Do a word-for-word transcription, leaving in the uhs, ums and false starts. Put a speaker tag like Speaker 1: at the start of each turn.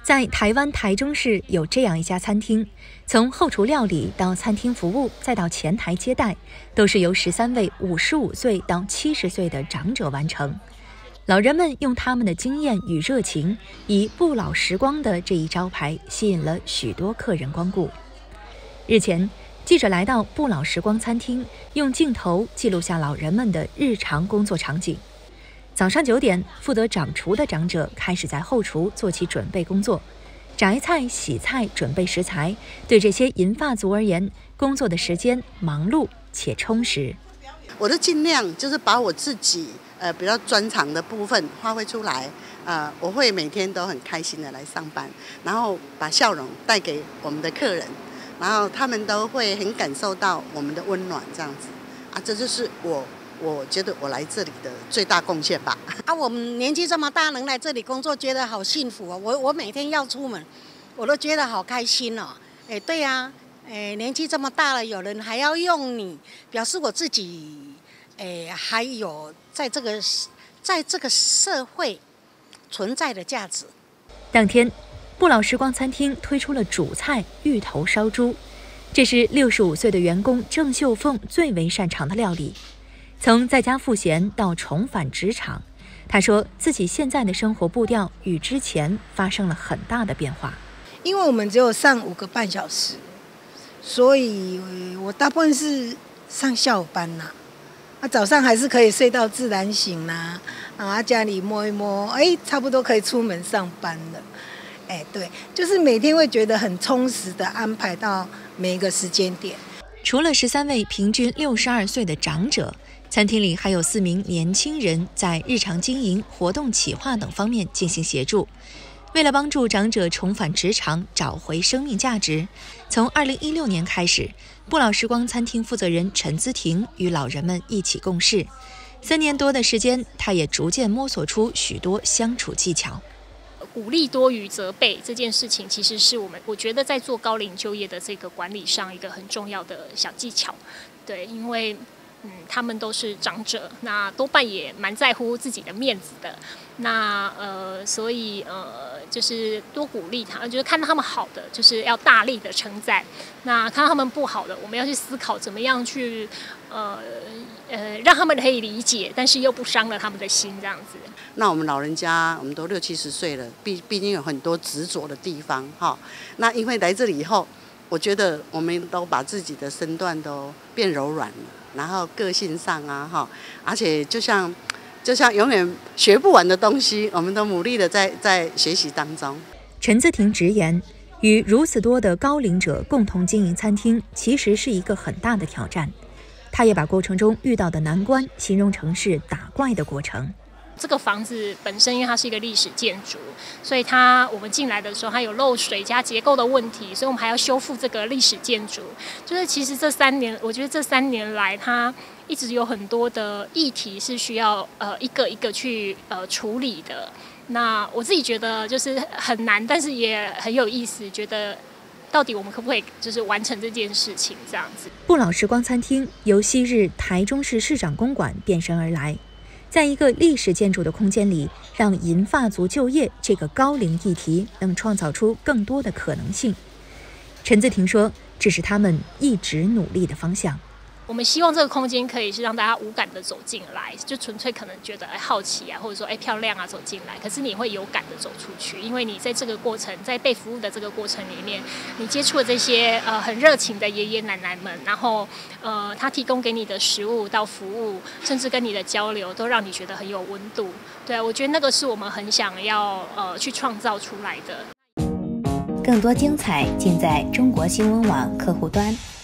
Speaker 1: 在台湾台中市有这样一家餐厅，从后厨料理到餐厅服务，再到前台接待，都是由十三位五十五岁到七十岁的长者完成。老人们用他们的经验与热情，以不老时光的这一招牌，吸引了许多客人光顾。日前，记者来到不老时光餐厅，用镜头记录下老人们的日常工作场景。早上九点，负责掌厨的长者开始在后厨做起准备工作，摘菜、洗菜、准备食材。对这些银发族而言，工作的时间忙碌且充实。
Speaker 2: 我都尽量就是把我自己呃比较专长的部分发挥出来，呃，我会每天都很开心的来上班，然后把笑容带给我们的客人，然后他们都会很感受到我们的温暖，这样子啊，这就是我。我觉得我来这里的最大贡献吧。
Speaker 3: 啊，我们年纪这么大，能来这里工作，觉得好幸福哦。我我每天要出门，我都觉得好开心哦。哎，对呀、啊，哎，年纪这么大了，有人还要用你，表示我自己，哎，还有在这个在这个社会存在的价值。
Speaker 1: 当天，不老时光餐厅推出了主菜芋头烧猪，这是六十五岁的员工郑秀凤最为擅长的料理。从在家赋闲到重返职场，他说自己现在的生活步调与之前发生了很大的变化。
Speaker 4: 因为我们只有上五个半小时，所以我大部分是上下午班啦、啊。啊，早上还是可以睡到自然醒啦、啊，啊，家里摸一摸，哎，差不多可以出门上班了。哎，对，就是每天会觉得很充实的安排到每一个时间点。
Speaker 1: 除了十三位平均六十二岁的长者，餐厅里还有四名年轻人在日常经营、活动企划等方面进行协助。为了帮助长者重返职场，找回生命价值，从二零一六年开始，不老时光餐厅负责人陈姿婷与老人们一起共事。三年多的时间，她也逐渐摸索出许多相处技巧。
Speaker 5: 鼓励多于责备这件事情，其实是我们我觉得在做高龄就业的这个管理上一个很重要的小技巧。对，因为嗯，他们都是长者，那多半也蛮在乎自己的面子的。那呃，所以呃，就是多鼓励他，就是看到他们好的，就是要大力的称赞；那看到他们不好的，我们要去思考怎么样去呃呃让他们可以理解，但是又不伤了他们的心，这样子。
Speaker 2: 那我们老人家，我们都六七十岁了，毕毕竟有很多执着的地方哈。那因为来这里以后，我觉得我们都把自己的身段都变柔软了。然后个性上啊，哈，而且就像就像永远学不完的东西，我们都努力的在在学习当中。
Speaker 1: 陈姿婷直言，与如此多的高龄者共同经营餐厅，其实是一个很大的挑战。她也把过程中遇到的难关形容成是打怪的过程。
Speaker 5: 这个房子本身，因为它是一个历史建筑，所以它我们进来的时候，它有漏水加结构的问题，所以我们还要修复这个历史建筑。就是其实这三年，我觉得这三年来，它一直有很多的议题是需要呃一个一个去呃处理的。那我自己觉得就是很难，但是也很有意思，觉得到底我们可不可以就是完成这件事情这样子。
Speaker 1: 不老时光餐厅由昔日台中市市长公馆变身而来。在一个历史建筑的空间里，让银发族就业这个高龄议题能创造出更多的可能性。陈姿婷说，这是他们一直努力的方向。
Speaker 5: 我们希望这个空间可以是让大家无感的走进来，就纯粹可能觉得哎好奇啊，或者说哎漂亮啊走进来，可是你会有感的走出去，因为你在这个过程，在被服务的这个过程里面，你接触了这些呃很热情的爷爷奶奶们，然后呃他提供给你的食物到服务，甚至跟你的交流，都让你觉得很有温度。对啊，我觉得那个是我们很想要呃去创造出来的。
Speaker 6: 更多精彩尽在中国新闻网客户端。